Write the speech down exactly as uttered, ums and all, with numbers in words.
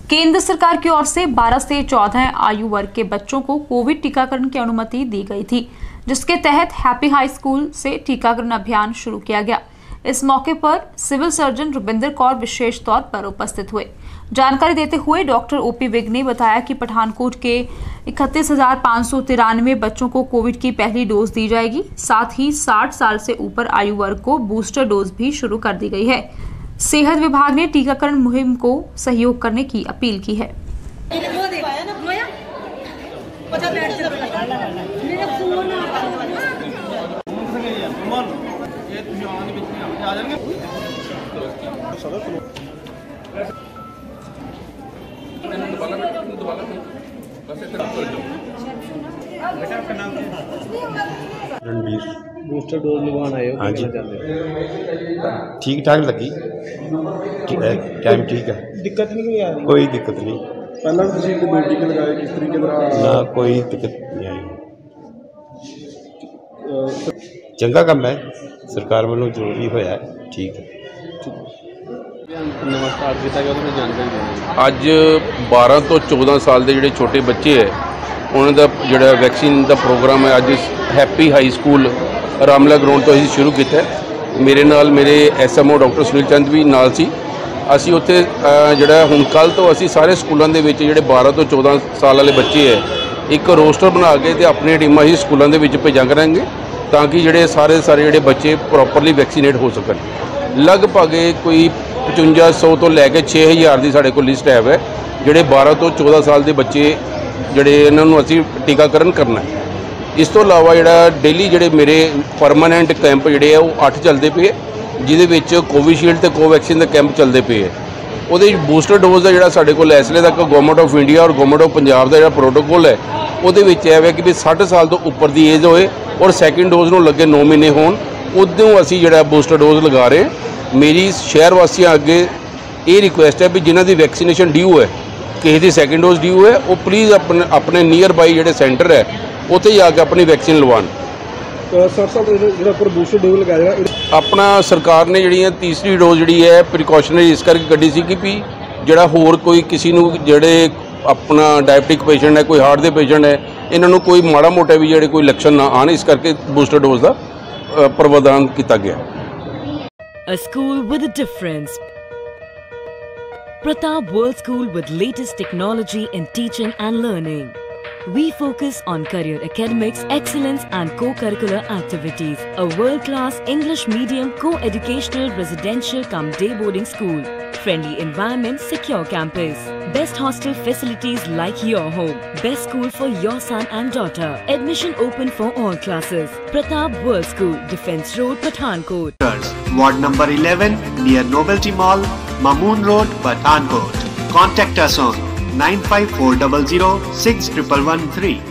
केंद्र सरकार की ओर से बारह से चौदह आयु वर्ग के बच्चों को कोविड टीकाकरण की अनुमति दी गई थी, जिसके तहत हैप्पी हाई स्कूल से टीकाकरण अभियान शुरू किया गया। इस मौके पर सिविल सर्जन रुबिंदर कौर विशेष तौर पर उपस्थित हुए। जानकारी देते हुए डॉक्टर ओपी विग ने बताया कि पठानकोट के इकतीस हजार पाँच सौ तिरानवे बच्चों को कोविड की पहली डोज दी जाएगी। साथ ही साठ साल से ऊपर आयु वर्ग को बूस्टर डोज भी शुरू कर दी गई है। सेहत विभाग ने टीकाकरण मुहिम को सहयोग करने की अपील की है। रणबीर बूस्टर डोज लगवाना है। हाँ जी, ठीक ठाक लगी, टाइम ठीक है, दिक्कत नहीं कोई आ रही? कोई दिक्कत नहीं। पहला भी तुसीं दो टीके लगाए, किस तरीके ना कोई दिक्कत नहीं आई। चंगा काम है, सरकार वालों जरूरी होया है, ठीक है। नमस्कार किया गया, तो जानकारी देनी। अज बारह तो चौदह साल के जोड़े छोटे बच्चे है उन्हों का जोड़ा वैक्सीन का प्रोग्राम है अज happy high school Ramla ground तो असीं शुरू किया। मेरे नाल मेरे S M O doctor Sunil Chand भी नाल सी। असीं उत्थे जिहड़ा हुण कल तो असीं सारे स्कूलों के विच जिहड़े बारह तो चौदह साल वाले बच्चे है एक रोस्टर बना के ते अपनी टीमां ही स्कूलों के विच भेजा करांगे ताकि जिहड़े सारे सारे जिहड़े बच्चे प्रॉपरली वैक्सीनेट हो सकन। लगभग कोई पचवंजा सौ तो लैके छे हज़ार की साढ़े को लिस्ट है जोड़े बारह तो चौदह साल के बच्चे जोड़े इन्होंने असी टीकाकरण करना है। इस तो अलावा जोड़ा डेली जोड़े मेरे परमानेंट कैंप जोड़े वो अठ चलते पे जिद कोविशील्ड तो कोवैक्सीन के कैंप चलते पे है। वो बूस्टर डोज का जोड़ा साढ़े को इसलिए तक गवर्नमेंट ऑफ इंडिया और गवर्नमेंट ऑफ पंजाब का जो प्रोटोकॉल है वो है कि भी साठ साल तो उपर की एज होए और सैकेंड डोज में लगे नौ महीने होन उदों असी जो बूस्टर डोज लगा रहे हैं। मेरी शहर वासियों अगे ये रिक्वेस्ट है भी जिन्हों की वैक्सीनेशन ड्यू है, किसी की सैकेंड डोज ड्यू है, वो प्लीज़ अपने अपने नीयर बाई जोड़े सेंटर है उत्थे जाके अपनी वैक्सीन लवान। अपना सरकार ने जी तीसरी डोज जी है प्रिकॉशनरी इस करके कढ़ी सी कि भी जोड़ा होर कोई किसी को जोड़े अपना डायबिटिक पेशेंट है, कोई हार्ट के पेशेंट है, इन्होंने कोई माड़ा मोटा भी जोड़े कोई लक्षण ना आने, इस करके बूस्टर डोज का प्रावधान किया गया। A school with a difference. Pratap World School with latest technology in teaching and learning. We focus on career academics, excellence and co-curricular activities. A world-class English medium co-educational residential cum day boarding school. Friendly environment, secure campus. Best hostel facilities like your home. Best school for your son and daughter. Admission open for all classes. Pratap World School, Defence Road, Pathankot. Ward number eleven near Novelty Mall, Mamoon Road, Pathankot. Contact us on nine five four zero zero six one one one three.